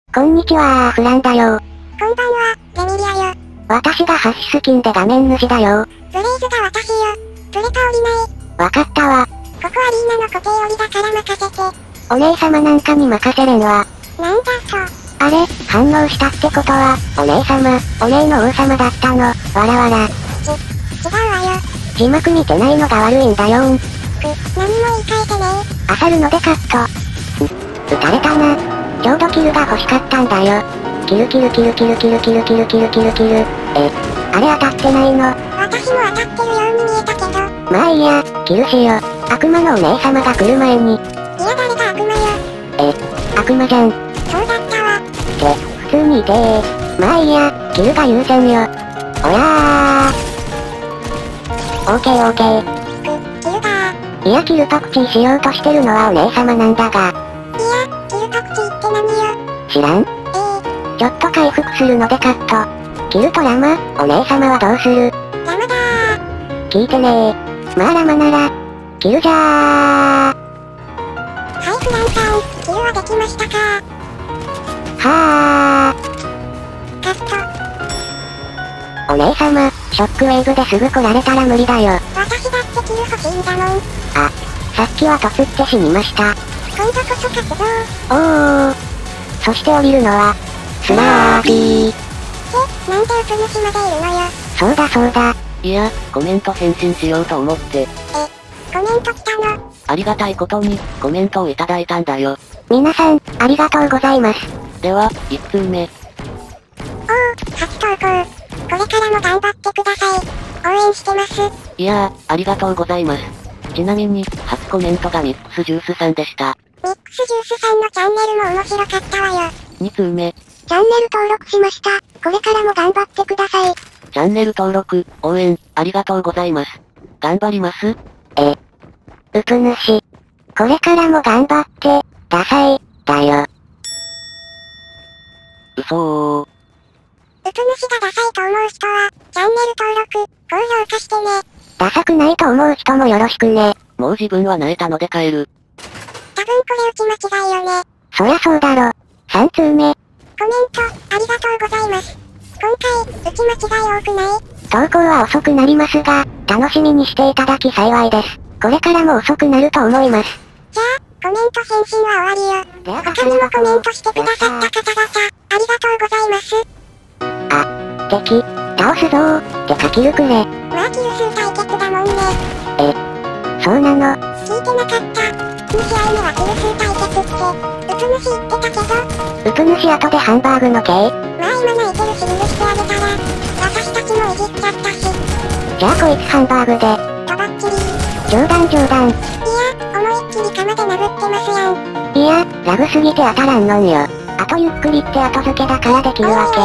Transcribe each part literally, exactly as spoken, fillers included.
こんにちはー、フランだよ。 こんばんは、レミリアよ。 私がハッシュスキンで画面主だよ。 ブレイズが私よ。プレカ降りない。 わかったわ。 ここアリーナの固定降りだから任せて。 お姉様なんかに任せれんわ。 なんだと。 あれ、反応したってことは、お姉様、お姉の王様だったの、わらわら。 ち、違うわよ。 字幕見てないのが悪いんだよーん。 く、何も言い換えてねあさるのでカット。ん、撃たれたな。ちょうどキルが欲しかったんだよ。キルキルキルキルキルキルキルキルキルキル。え、あれ当たってないの？ 私も当たってるように見えたけど。 まあいいや、キルしよ。悪魔のお姉様が来る前に。 いや誰が悪魔よ。 え、悪魔じゃん。 そうだったわ。 って、普通にいてー。まあいいや、キルが優先よ。おやー。オーケーオーケー。 く、キルだー。 いやキルパクチーしようとしてるのはお姉様なんだが。 いや、キルパクチーって何よ。 知らん？ ええー。 ちょっと回復するのでカット。キルとラマ、お姉様はどうする？ ラマだー。 聞いてねー。まあラマなら、キルじゃー。 はいフランさん、キルはできましたか？ はー。 カッお姉様、ショックウェーブですぐ来られたら無理だよ。 ト。私だってキル欲しいんだもん。 あ、さっきは突って死にました。 今度こそ勝つぞおー。そして降りるのは、スラーピー。 え、なんでウプ主までいるのよ。 そうだそうだ。 いや、コメント返信しようと思って。 え、コメント来たの？ ありがたいことに、コメントをいただいたんだよ。 皆さん、ありがとうございます。 では、いち通目。 おー、初投稿。これからも頑張ってください。応援してます。 いやー、ありがとうございます。ちなみに、初コメントがミックスジュースさんでした。 ミックスジュースさんのチャンネルも面白かったわよ。 に通目。 チャンネル登録しました。これからも頑張ってください。 チャンネル登録、応援、ありがとうございます。頑張ります。 え、ウプ主。これからも頑張って、ダサい、だよ。 嘘ー。 ウプ主がダサいと思う人は、チャンネル登録、高評価してね。 ダサくないと思う人もよろしくね。 もう自分は萎えたので帰る。 多分これ打ち間違いよね。 そりゃそうだろ。さん通目。 コメント、ありがとうございます。今回、打ち間違い多くない？ 投稿は遅くなりますが、楽しみにしていただき幸いです。これからも遅くなると思います。 じゃあ、コメント返信は終わりよ。他にもコメントしてくださった方々、ありがとうございます。 あ、敵、倒すぞー、ってかキルくれ。 まあキル数対決だもんね。 え、そうなの？ 聞いてなかった。に試合目はキル数対決って、ウプ主言ってたけど。 ウプ主後でハンバーグの系？ まあ今泣いてるし許してあげたら、私たちもいじっちゃったし。 じゃあこいつハンバーグで。 とばっちり。 冗談冗談。 いや、思いっきり鎌で殴ってますやん。 いや、ラグすぎて当たらんのんよ。あとゆっくりって後付けだからできるわけ。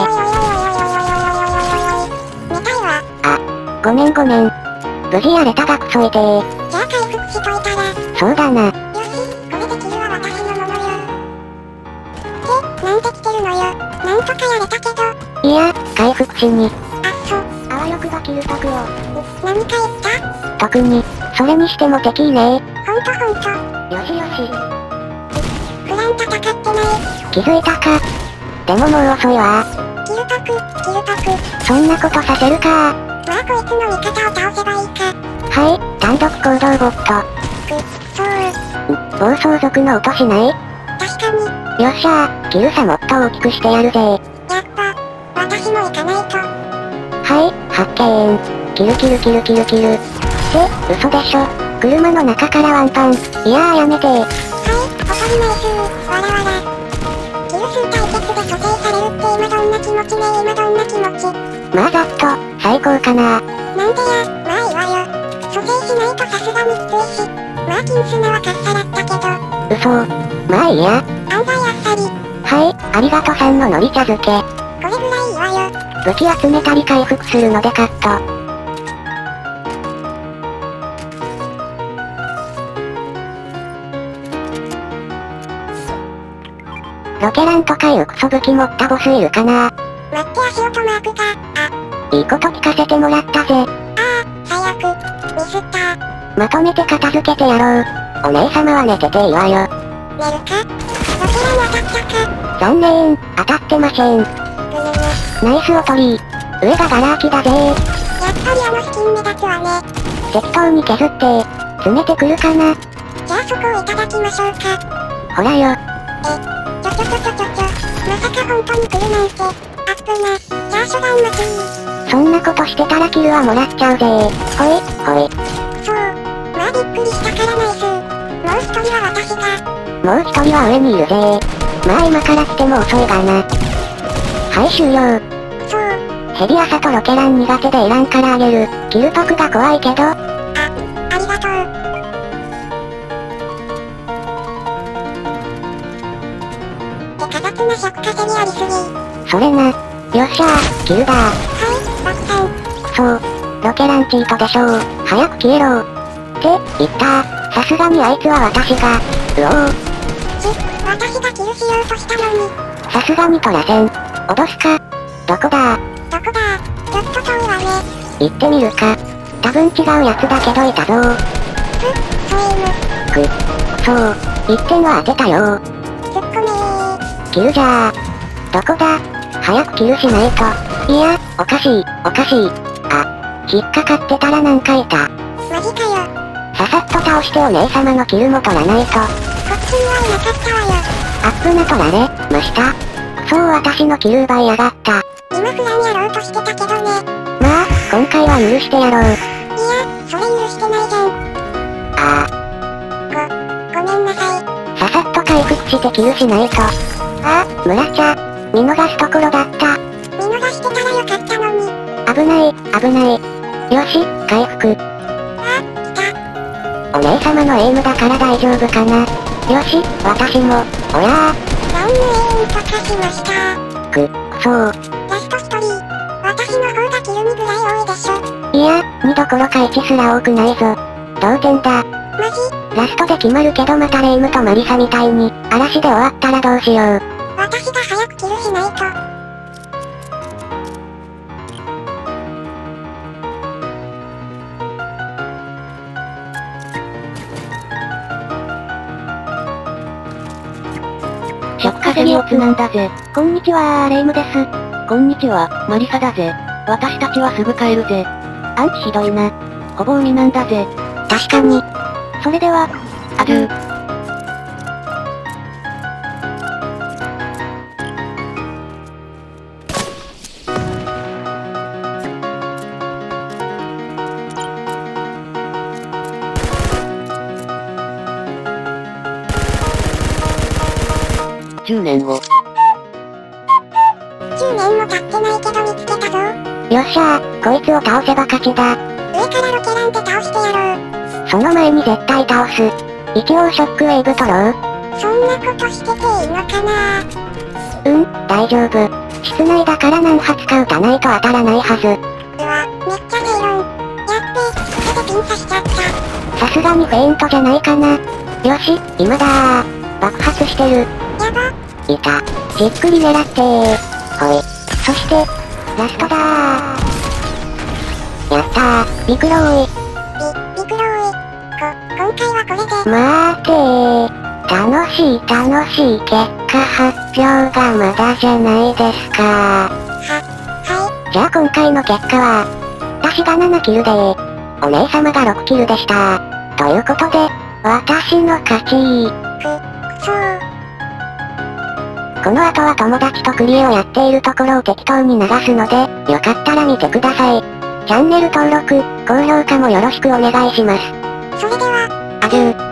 寝たいわ。 あ、ごめんごめん。無事やれたがクソいてー。 じゃあ回復しといたら。 そうだな。 よし、これでキルは私のものよ。で、なんで来てるのよ。なんとかやれたけど。 いや、回復しに。 あ、そう。 あわよくばキル得を。 何か言った？ 特に、それにしても敵いねほんとほんと。 よしよし。 フラン戦ってない。 気づいたか。でももう遅いわ。 キルパク、キルパク。 そんなことさせるかまあこいつの味方を倒せばいいか。 はい、単独行動ボット。 く、そう。 暴走族の音しない？ 確かに。 よっしゃー、キル差もっと大きくしてやるぜー。 やっぱ、私も行かないと。 はい、発見。キルキルキルキルキル。って、嘘でしょ。車の中からワンパン。いやーやめてー。 はい、怒りないすー、わらわら。キル数対決で蘇生されるって今どんな気持ちねー今どんな気持ち。 まあざっと、最高かなー。 なんでや、まあいいわよ。蘇生しないとさすがにきついし。まあ金砂はかっさらったけど。 嘘。まあいいや。 案外あっさり。 はい、ありがとさんののり茶漬け。 これぐらいいいわよ。 武器集めたり回復するのでカット。ロケランとかいうクソ武器持ったボスいるかな？ 待って足音マークが、あ。 いいこと聞かせてもらったぜ。 ああ、最悪。ミスったー。 まとめて片付けてやろう。お姉様は寝てていいわよ。 寝るか？ ロケラン当たったか。 残念、当たってません。 ぐぬぬ。 ナイスおとり。上がガラ空きだぜー。 やっぱりあのスキン目立つわね。 適当に削って、詰めてくるかな。 じゃあそこをいただきましょうか。 ほらよ。 え、ちょちょちょちょちょちょ。まさか本当に来るなんて。あっぶな。じゃあ初段待ち。 そんなことしてたらキルはもらっちゃうぜー。ほい、ほい。 そう。まあびっくりしたからナイス。もう一人は私が。 もう一人は上にいるぜー。まあ今から来ても遅いがな。はい終了。 そう。 ヘビ朝とロケラン苦手でいらんからあげる。キルパクが怖いけど。 あ、ありがとう。てか雑な尺稼ぎありすぎ。 それな。よっしゃー、キルだー。 はい、バクさん。 そう。ロケランチートでしょう。早く消えろ。って、言ったー。さすがにあいつは私が。うおー。 ち、私がキルしようとしたのに。 さすがに取らせん。脅すか。どこだー。 どこだちょっと遠いわね。 行ってみるか。多分違うやつだけどいたぞー。 ふ、ソエム。 く、そう。一点は当てたよー。 ツッコめー。 キルじゃー。どこだ。早くキルしないと。いや、おかしい、おかしい。あ、引っかかってたらなんかいた。 マジかよ。 ささっと倒してお姉様のキルも取らないと。 こっちにはいなかったわよ。 アップな取られました。そう私のキル奪いやがった。 今フランやろうとしてたけどね。 まあ、今回は許してやろう。 いや、それ許してないじゃん。 あご、ごめんなさい。 あ、ささっと回復してキルしないと。ああ、村茶。見逃すところだった。 見逃してたらよかったのに。 危ない、危ない。よし、回復。 あ、来た。 お姉様のエイムだから大丈夫かな。よし、私も。おやー。 ラウンドエインとかしました。 く、そう。 ラスト一人。私の方がキルにぐらい多いでしょ。 いや、にどころかいちすら多くないぞ。同点だ。 マジ？ ラストで決まるけどまたレイムとマリサみたいに、嵐で終わったらどうしよう。 私が早くキルしないと。 尺稼ぎをつなんだぜ。 こんにちはー、レイムです。 こんにちは、マリサだぜ。私たちはすぐ帰るぜ。 アンチひどいな。 ほぼ海なんだぜ。 確かに。それでは、 アデュー。じゅうねんご。 じゅうねんも経ってないけど見つけたぞ。 よっしゃー、こいつを倒せば勝ちだ。 上からロケランって倒してやろう。 その前に絶対倒す。一応ショックウェーブ取ろう。 そんなことしてていいのかな。 うん、大丈夫。室内だから何発か撃たないと当たらないはず。 うわ、めっちゃ正論。やって、手でピン刺しちゃった。 さすがにフェイントじゃないかな。よし、今だー。爆発してる。 やば。 いた。じっくり狙ってー。ほい。そして、ラストだー。やったー、ビクローイ。 ビ、ビクローイ。こ、今回はこれで。 まーてー。楽しい楽しい結果発表がまだじゃないですか。 は、はじゃあ今回の結果は、私がななキルでー。お姉様がろくキルでしたということで、私の勝ちー。 く、くそー。 この後は友達とクリエをやっているところを適当に流すので、よかったら見てください。チャンネル登録、高評価もよろしくお願いします。 それでは、 アデュー。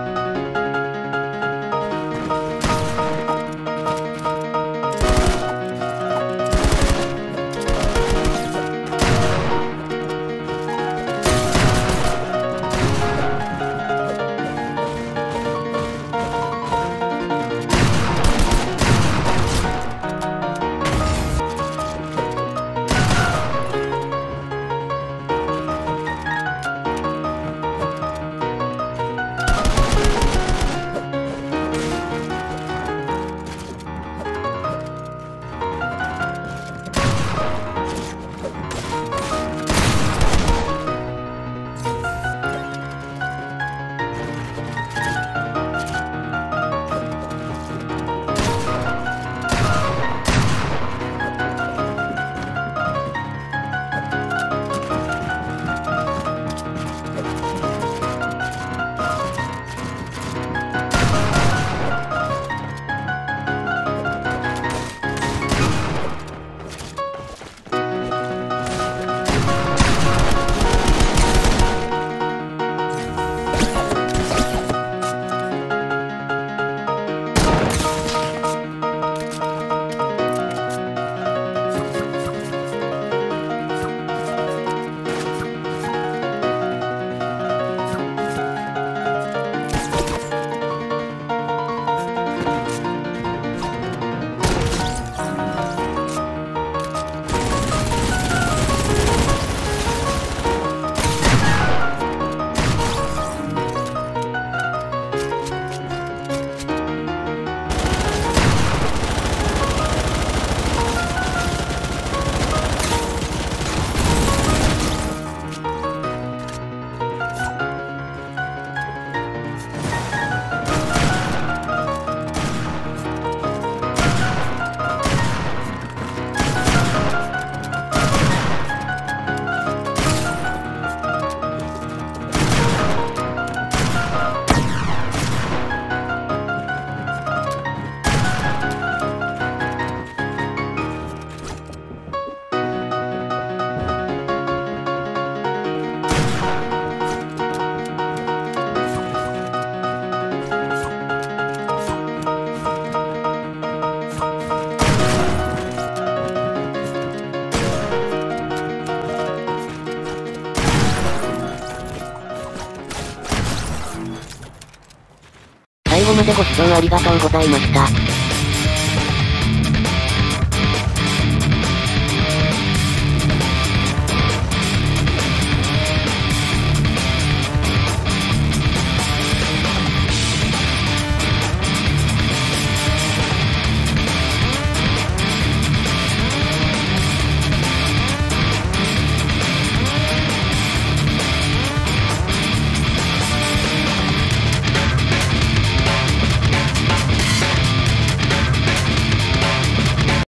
までご視聴ありがとうございました。